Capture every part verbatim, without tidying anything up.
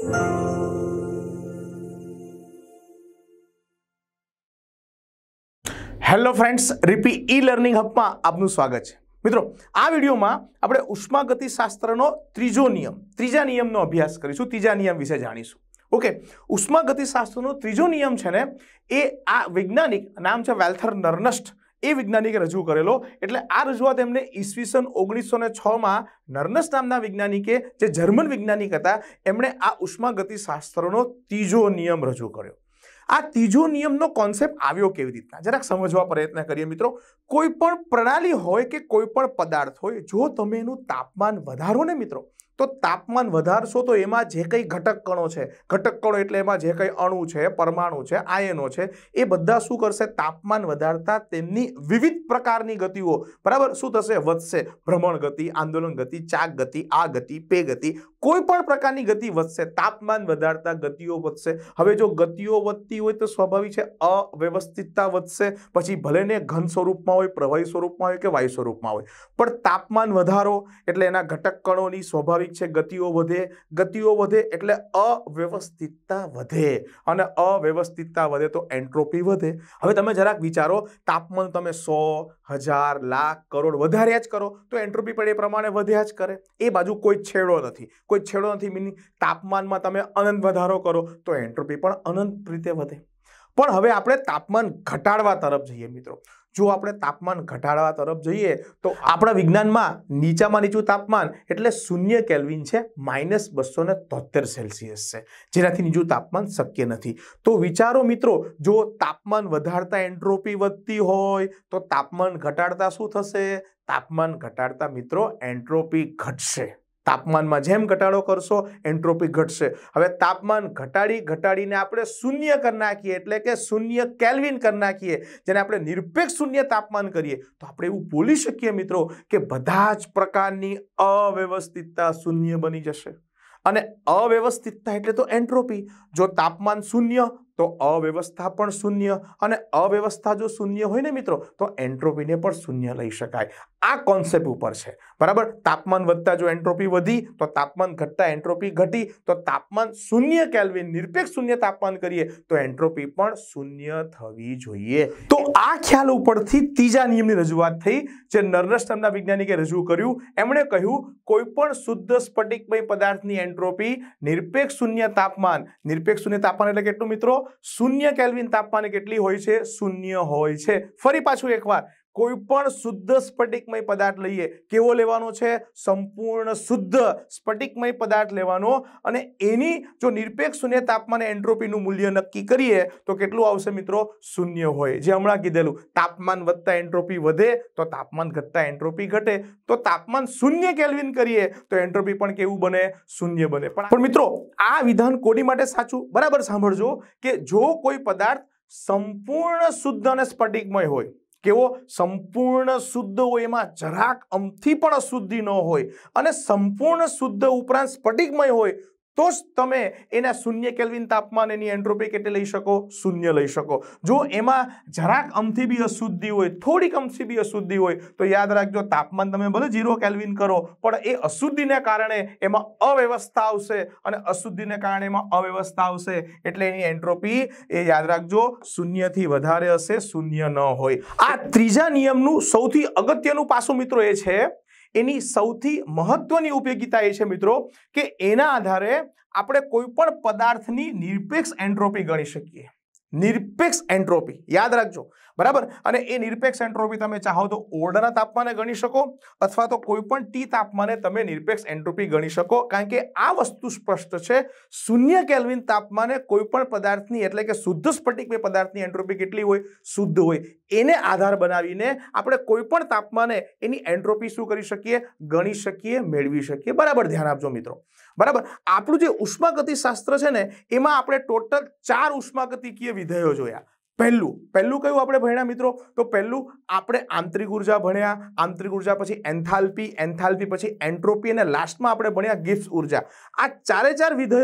Hello friends, રીપી e learning હબમાં આપનું સ્વાગત છે। મિત્રો, આ વિડીયોમાં આપણે ઉષ્માગતિશાસ્ત્રનો ત્રીજો નિયમ ત્રીજા નિયમનો અભ્યાસ કરીશું, ત્રીજા નિયમ વિશે જાણીશું। ઓકે, ઉષ્માગતિશાસ્ત્રનો ત્રીજો નિયમ છે ને એ આ વૈજ્ઞાનિક નામ છે વેલ્થર નર્નસ્ટ, એ વૈજ્ઞાનિકે રજૂ કરેલો। એટલે આ રજૂઆત એમને ઈસવીસન ઓગણીસો ને છ માં નર્નસ્ટ નામના વૈજ્ઞાનિકે, જે જર્મન વૈજ્ઞાનિક હતા, એમણે આ ઉષ્માગતિશાસ્ત્રનો ત્રીજો નિયમ રજૂ કર્યો। આ ત્રીજો નિયમનો કોન્સેપ્ટ આવ્યો કેવી રીતના જરાક સમજવા પ્રયત્ન કરીએ મિત્રો। કોઈ પણ પ્રણાલી હોય કે કોઈ પણ પદાર્થ હોય, જો તમે એનું તાપમાન વધારો ને મિત્રો, તો તાપમાન વધારશો તો એમાં જે કંઈ ઘટક કણો છે, ઘટક કણો એટલે એમાં જે કંઈ અણુ છે, પરમાણુ છે, આયનો છે, એ બધા શું કરશે? તાપમાન વધારતા તેમની વિવિધ પ્રકારની ગતિઓ બરાબર શું થશે? વધશે। ભ્રમણ ગતિ, આંદોલન ગતિ, ચાક ગતિ, આ ગતિ, પે ગતિ, કોઈ પણ પ્રકારની ગતિ વધશે। તાપમાન વધારતા ગતિઓ વધશે। હવે જો ગતિઓ વધતી હોય તો સ્વાભાવિક છે અવ્યવસ્થિતતા વધશે। પછી ભલે ને ઘન સ્વરૂપમાં હોય, પ્રવાહી સ્વરૂપમાં હોય કે વાયુ સ્વરૂપમાં હોય, પણ તાપમાન વધારો એટલે એના ઘટક કણોની સ્વાભાવિક છે ગતિઓ વધે। ગતિઓ વધે એટલે અવ્યવસ્થિતતા વધે, અને અવ્યવસ્થિતતા વધે તો એન્ટ્રોપી વધે। હવે તમે જરાક વિચારો, તાપમાન તમે સો, હજાર, લાખ, કરોડ વધાર્યા જ કરો તો એન્ટ્રોપી પણ એ પ્રમાણે વધ્યા જ કરે। એ બાજુ કોઈ છેડો નથી, કોઈ છેડો નથી મીનિંગ તાપમાનમાં તમે અનંત વધારો કરો તો એન્ટ્રોપી પણ અનંત રીતે વધે। પણ હવે આપણે તાપમાન ઘટાડવા તરફ જઈએ મિત્રો। જો આપણે તાપમાન ઘટાડવા તરફ જઈએ તો આપણા વિજ્ઞાનમાં નીચામાં નીચું તાપમાન એટલે શૂન્ય કેલ્વિન છે, માઇનસ બસો ને તોતેર સેલ્સિયસ છે, જેનાથી નીચું તાપમાન શક્ય નથી। તો વિચારો મિત્રો, જો તાપમાન વધારતા એન્ટ્રોપી વધતી હોય તો તાપમાન ઘટાડતા શું થશે? તાપમાન ઘટાડતા મિત્રો એન્ટ્રોપી ઘટશે। તાપમાનમાં જેમ ઘટાડો કરશો એન્ટ્રોપી ઘટશે। હવે તાપમાન ઘટાડી ઘટાડીને આપણે શૂન્ય કરી નાખીએ, એટલે કે શૂન્ય કેલ્વિન કરી નાખીએ, જેને આપણે નિરપેક્ષ શૂન્ય તાપમાન કરીએ, તો આપણે એવું બોલી શકીએ મિત્રો કે બધા જ પ્રકારની અવ્યવસ્થિતતા શૂન્ય બની જશે। અને અવ્યવસ્થિતતા એટલે તો એન્ટ્રોપી। જો તાપમાન શૂન્ય તો અવ્યવસ્થા પણ શૂન્ય, અને અવ્યવસ્થા જો શૂન્ય હોય ને મિત્રો તો એન્ટ્રોપીને પણ શૂન્ય લઈ શકાય। આ કોન્સેપ્ટ ઉપર છે બરાબર। તાપમાન વધતા જો એન્ટ્રોપી વધી તો તાપમાન ઘટતા એન્ટ્રોપી ઘટી, તો તાપમાન શૂન્ય કેલ્વિન નિરપેક્ષ શૂન્ય તાપમાન કરીએ તો એન્ટ્રોપી પણ શૂન્ય થવી જોઈએ। તો આ ખ્યાલ ઉપરથી ત્રીજા નિયમની રજૂઆત થઈ, જે નર્નસ્ટ નામના વૈજ્ઞાનિકે રજૂ કર્યું। એમણે કહ્યું કોઈ પણ શુદ્ધ સ્ફટિકમય પદાર્થની એન્ટ્રોપી નિરપેક્ષ શૂન્ય તાપમાન, નિરપેક્ષ શૂન્ય તાપમાન એટલે કેટલું મિત્રો? શૂન્ય કેલ્વિન તાપમાને કેટલી હોય છે? શૂન્ય હોય છે। ફરી પાછું એકવાર, કોઈ પણ શુદ્ધ સ્ફટિકમય પદાર્થ લઈએ, કેવો લેવાનો છે? સંપૂર્ણ શુદ્ધ સ્ફટિકમય પદાર્થ લેવાનો, અને એની જો નિરપેક્ષ શૂન્ય તાપમાને એન્ટ્રોપીનું મૂલ્ય નક્કી કરીએ તો કેટલું આવશે મિત્રો? શૂન્ય હોય। જે હમણાં કીધેલું, તાપમાન વધતા એન્ટ્રોપી વધે તો તાપમાન ઘટતા એન્ટ્રોપી ઘટે। તો તાપમાન શૂન્ય કેલ્વિન કરીએ તો એન્ટ્રોપી પણ કેવું બને? શૂન્ય બને। પણ મિત્રો, આ વિધાન કોની માટે સાચું? બરાબર સાંભળજો કે જો કોઈ પદાર્થ સંપૂર્ણ શુદ્ધ અને સ્ફટિકમય હોય, કેવો? સંપૂર્ણ શુદ્ધ હોય, એમાં જરાક અમથી પણ અશુદ્ધિ ન હોય, અને સંપૂર્ણ શુદ્ધ ઉપરાંત સ્ફટિકમય હોય, તો જ તમે એના શૂન્ય કેલ્વિન તાપમાન એની એન્ટ્રોપી કેટલી લઈ શકો? શૂન્ય લઈ શકો। જો એમાં જરાક અમથી બી અશુદ્ધિ હોય, થોડીક અમથી બી અશુદ્ધિ હોય, તો યાદ રાખજો તાપમાન તમે ભલે ઝીરો કેલ્વિન કરો, પણ એ અશુદ્ધિને કારણે એમાં અવ્યવસ્થા આવશે, અને અશુદ્ધિને કારણે એમાં અવ્યવસ્થા આવશે એટલે એની એન્ટ્રોપી એ યાદ રાખજો શૂન્યથી વધારે હશે, શૂન્ય ન હોય। આ ત્રીજા નિયમનું સૌથી અગત્યનું પાસું મિત્રો એ છે, એની સૌથી મહત્વની ઉપયોગિતા એ છે મિત્રો કે એના આધારે આપણે કોઈ પણ પદાર્થની નિરપેક્ષ એન્ટ્રોપી ગણી શકીએ। નિરપેક્ષ એન્ટ્રોપી યાદ રાખજો બરાબર। અને એ નિરપેક્ષ એન્ટ્રોપી તમે ચાહો તો ઓરડાના તાપમાને ગણી શકો, અથવા તો કોઈ પણ ટી તાપમાને તમે નિરપેક્ષ એન્ટ્રોપી ગણી શકો, કારણ કે આ વસ્તુ સ્પષ્ટ છે, શૂન્ય કેલ્વિન તાપમાને કોઈ પણ પદાર્થની એટલે કે શુદ્ધ સ્ફટિકમય પદાર્થની એન્ટ્રોપી કેટલી હોય? શુદ્ધ હોય। એને આધાર બનાવીને આપણે કોઈ પણ તાપમાને એની એન્ટ્રોપી શું કરી શકીએ? ગણી શકીએ, મેળવી શકીએ। બરાબર ધ્યાન આપજો મિત્રો બરાબર। આપણું જે ઉષ્માગતિશાસ્ત્ર છે ને, એમાં આપણે ટોટલ ચાર ઉષ્માગતિકીય વિધેયો જોયા। પહેલું પહેલું કયું આપણે ભણ્યા મિત્રો? તો પહેલું આપણે આંતરિક ઉર્જા ભણ્યા, આંતરિક ઉર્જા પછી એન્થાલ્પી, એન્થાલ્પી પછી એન્ટ્રોપી, અને લાસ્ટમાં આપણે ભણ્યા ગિબ્સ ઉર્જા। આ ચારે ચાર વિધેયો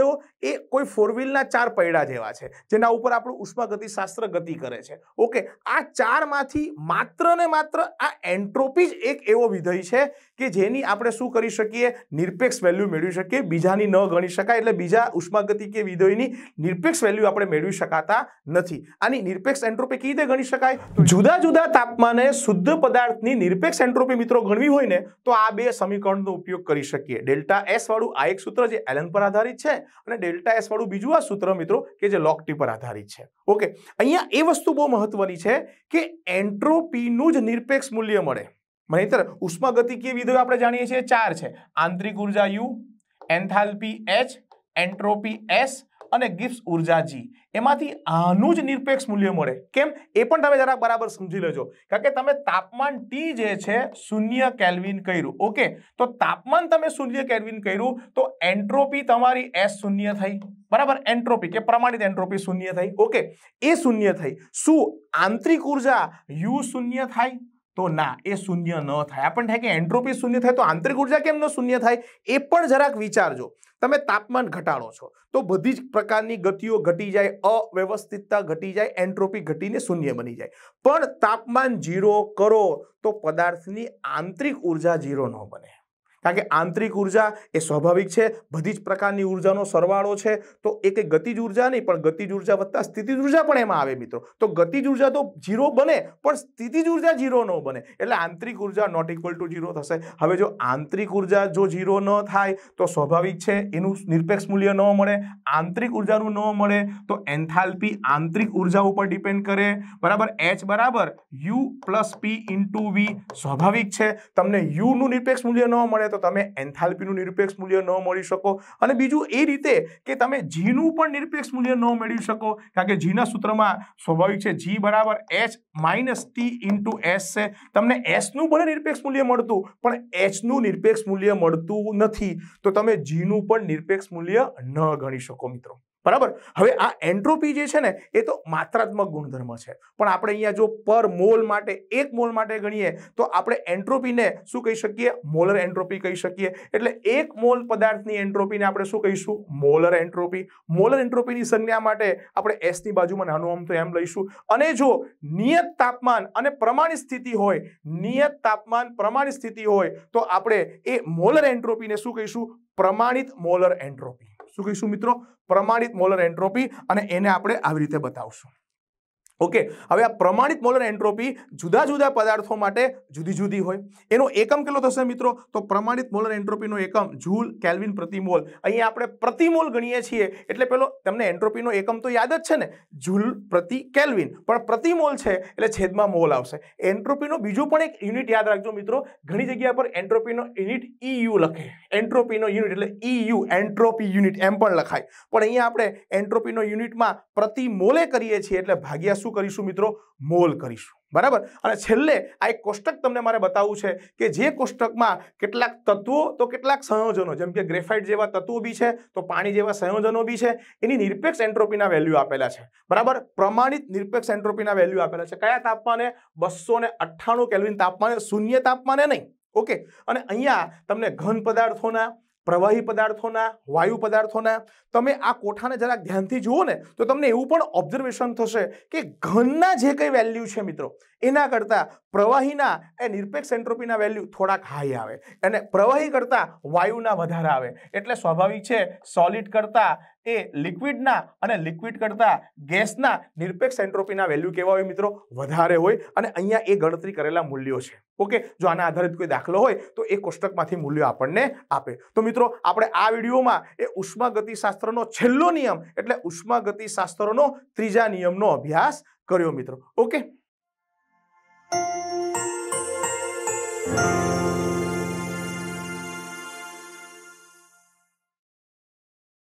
એ કોઈ ફોર વ્હીલના ચાર પૈડા જેવા છે જેના ઉપર આપણું ઉષ્માગતિશાસ્ત્ર ગતિ કરે છે. ઓકે, આ ચારમાંથી માત્ર ને માત્ર આ એન્ટ્રોપી જ એક એવો વિધેય છે કે જેની આપણે શું કરી શકીએ, નિરપેક્ષ વેલ્યુ મેળવી શકીએ, બીજાની ન ગણી શકાય. એટલે બીજા ઉષ્માગતિકીય વિધેયની નિરપેક્ષ વેલ્યુ આપણે મેળવી શકાતા નથી. આની નિરપેક્ષ એન્ટ્રોપી કેવી રીતે ગણી શકાય? તો જુદા જુદા તાપમાને શુદ્ધ પદાર્થની નિરપેક્ષ એન્ટ્રોપી મિત્રો ગણવી હોય ને તો આ બે સમીકરણનો ઉપયોગ કરી શકીએ. ડેલ્ટા એસ વાળું આ એક સૂત્ર જે એલન પર આધારિત છે અને ડેલ્ટા એસ વાળું બીજું આ સૂત્ર મિત્રો કે જે લોક્ટી પર આધારિત છે. ઓકે, અહીંયા એ વસ્તુ બહુ મહત્વની છે કે એન્ટ્રોપીનું જ નિરપેક્ષ મૂલ્ય મળે. નહીંતર ઉષ્માગતિકીય વિધેયો આપણે જાણીએ છીએ ચાર છે: આંતરિક ઉર્જા U, enthalpy H, entropy S અને ગિબ્સ ઉર્જા જી. એમાંથી આનું જ નિરપેક્ષ મૂલ્ય મળે. કેમ એ પણ તમે જરા બરાબર સમજી લેજો. કારણ કે તમે તાપમાન ટી જે છે શૂન્ય કેલ્વિન કર્યું. ઓકે, તો તાપમાન તમે શૂન્ય કેલ્વિન કર્યું તો એન્ટ્રોપી તમારી એસ શૂન્ય થઈ. બરાબર, એન્ટ્રોપી કે પ્રમાણિત એન્ટ્રોપી શૂન્ય થઈ. ઓકે, એ શૂન્ય થઈ. શું આંતરિક ઉર્જા યુ શૂન્ય થાય? તો ના, એ શૂન્ય ન થાય. આપણને થાય કે એન્ટ્રોપી શૂન્ય થાય તો આંતરિક ઉર્જા કેમ ન શૂન્ય થાય? એ પણ જરાક વિચારજો. તમે તાપમાન ઘટાડો છો તો બધી જ પ્રકારની ગતિઓ ઘટી જાય, અવ્યવસ્થિતતા ઘટી જાય, એન્ટ્રોપી ઘટીને શૂન્ય બની જાય. પણ તાપમાન જીરો કરો તો પદાર્થની આંતરિક ઉર્જા જીરો ન બને. કારણ કે આંતરિક ઉર્જા એ સ્વાભાવિક છે, બધી જ પ્રકારની ઉર્જાનો સરવાળો છે. તો એ કંઈ ગતિજ ઉર્જા નહીં પણ ગતિજ ઉર્જા વત્તા સ્થિતિજ ઉર્જા પણ એમાં આવે મિત્રો. તો ગતિજ ઉર્જા તો જીરો બને પણ સ્થિતિજ ઉર્જા જીરો ન બને. એટલે આંતરિક ઉર્જા નોટ ઇક્વલ ટુ જીરો થશે. હવે જો આંતરિક ઉર્જા જો જીરો ન થાય તો સ્વાભાવિક છે એનું નિરપેક્ષ મૂલ્ય ન મળે. આંતરિક ઉર્જાનું ન મળે તો એન્થાલ્પી આંતરિક ઉર્જા ઉપર ડિપેન્ડ કરે. બરાબર, એચ બરાબર U plus P into V. સ્વાભાવિક છે તમને યુ નું નિરપેક્ષ મૂલ્ય ન મળે તો તમે એન્થાલ્પીનું નિરપેક્ષ મૂલ્ય ન મળી શકો. અને બીજું એ રીતે કે તમે જીનું પણ નિરપેક્ષ મૂલ્ય ન મેળવી શકો. કારણ કે જીના સૂત્રમાં સ્વાભાવિક છે જી બરાબર H minus T into S છે. તમને એસ નું ભલે નિરપેક્ષ મૂલ્ય મળતું પણ એચ નું નિરપેક્ષ મૂલ્ય મળતું નથી. તો તમે જીનું પણ નિરપેક્ષ મૂલ્ય ન ગણી શકો મિત્રો. બરાબર, હવે આ એન્ટ્રોપી જે છે ને એ તો માત્રાત્મક ગુણધર્મ છે. પણ આપણે અહીંયા જો પર મોલ માટે એક મોલ માટે ગણીએ તો આપણે એન્ટ્રોપીને શું કહી શકીએ? મોલર એન્ટ્રોપી કહી શકીએ. એટલે એક મોલ પદાર્થની એન્ટ્રોપીને આપણે શું કહીશું? Molar entropy. મોલર એન્ટ્રોપીની સંજ્ઞા માટે આપણે એસ ની બાજુમાં નાનું આમ તો એમ લઈશું. અને જો નિયત તાપમાન અને પ્રમાણિત સ્થિતિ હોય, નિયત તાપમાન પ્રમાણિત સ્થિતિ હોય તો આપણે એ મોલર એન્ટ્રોપીને શું કહીશું? પ્રમાણિત મોલર એન્ટ્રોપી. શું કહીશું મિત્રો? પ્રમાણિત મોલર એન્ટ્રોપી. અને એને આપણે આવી રીતે બતાવશું. ઓકે, હવે આ પ્રમાણિત મોલર એન્ટ્રોપી જુદા જુદા પદાર્થો માટે જુદી જુદી હોય. એનો એકમ કેટલો થશે મિત્રો? તો પ્રમાણિત મોલર એન્ટ્રોપીનો એકમ જૂલ કેલ્વિન પ્રતિ મોલ. અહીંયા આપણે પ્રતિ મોલ ગણીએ છીએ એટલે પેલો તમને એન્ટ્રોપીનો એકમ તો યાદ જ છે ને, જૂલ પ્રતિ કેલ્વિન. પણ પ્રતિ મોલ છે એટલે છેદમાં મોલ આવશે. એન્ટ્રોપીનો બીજો પણ એક યુનિટ યાદ રાખજો મિત્રો. ઘણી જગ્યા પર એન્ટ્રોપીનો યુનિટ ઈયુ લખે. એન્ટ્રોપીનો યુનિટ એટલે ઈયુ, એન્ટ્રોપી યુનિટ એમ પણ લખાય. પણ અહીંયા આપણે એન્ટ્રોપીનો યુનિટમાં પ્રતિ મોલે કરીએ છીએ એટલે ભાગ્યા શું કરીશું મિત્રો? મોલ કરીશું. બરાબર, અને છેલ્લે આ એક કોષ્ટક તમને મારે બતાવવું છે કે જે કોષ્ટકમાં કેટલાક તત્વો તો કેટલાક સંયોજનો, જેમ કે ગ્રેફાઇટ જેવા તત્વો બી છે તો પાણી જેવા સંયોજનો બી છે, એની નિરપેક્ષ એન્ટ્રોપીના વેલ્યુ આપેલા છે. બરાબર, પ્રમાણિત નિરપેક્ષ એન્ટ્રોપીના વેલ્યુ આપેલા છે. કયા તાપમાને? બસો ને અઠ્ઠાણું કેલ્વિન તાપમાને, શૂન્ય તાપમાને નહીં. ઓકે, અને અહીંયા તમને ઘન પદાર્થોના, પ્રવાહી પદાર્થોના, વાયુ પદાર્થોના, તમે આ કોઠાને જરાક ધ્યાનથી જુઓ ને તો તમને એવું પણ ઓબ્ઝર્વેશન થશે કે ઘનના જે કંઈ વેલ્યુ છે મિત્રો એના કરતાં પ્રવાહીના એ નિરપેક્ષ એન્ટ્રોપીના વેલ્યુ થોડાક હાઈ આવે અને પ્રવાહી કરતાં વાયુના વધારે આવે. એટલે સ્વાભાવિક છે સોલિડ કરતાં એ લિક્વિડના અને લિક્વિડ કરતાં ગેસના નિરપેક્ષ એન્ટ્રોપીના વેલ્યુ કેવા હોય મિત્રો? વધારે હોય. અને અહીંયા એ ગણતરી કરેલા મૂલ્યો છે. ઓકે, જો આના આધારિત કોઈ દાખલો હોય તો એ કોષ્ટકમાંથી મૂલ્યો આપણને આપે. તો મિત્રો આપણે આ વિડીયોમાં એ ઉષ્માગતિશાસ્ત્રનો છેલ્લો નિયમ એટલે ઉષ્માગતિશાસ્ત્રનો ત્રીજા નિયમનો અભ્યાસ કર્યો મિત્રો. ઓકે.